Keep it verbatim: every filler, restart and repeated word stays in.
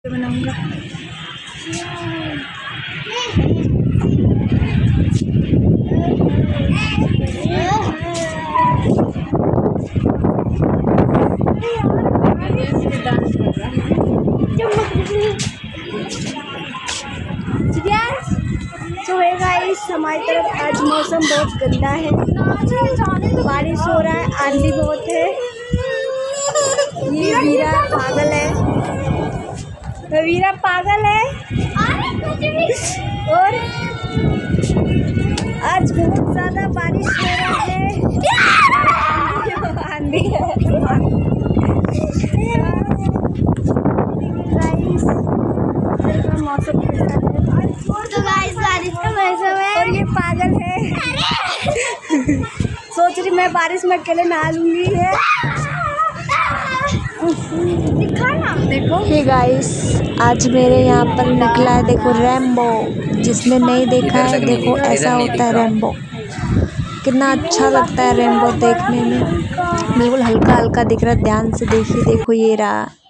बनाऊंगा। तो है गाइस, हमारी तरफ आज मौसम बहुत गंदा है, बारिश हो रहा है, आंधी बहुत है। ये वीरा पागल है, वीरा पागल है। और आज बहुत ज्यादा बारिश हो रहा है, आंधी है। मौसम तो गाइस बारिश का मौसम है और ये पागल है। सोच रही मैं बारिश में अकेले नहा लूंगी है। दिखाना देखो। हे गाइस, आज मेरे यहाँ पर निकला है देखो रेनबो। जिसने नहीं देखा है देखो, ऐसा होता है रेनबो। कितना अच्छा लगता है रेनबो देखने में, बिल्कुल हल्का हल्का दिख रहा है। ध्यान से देखिए, देखो ये रहा।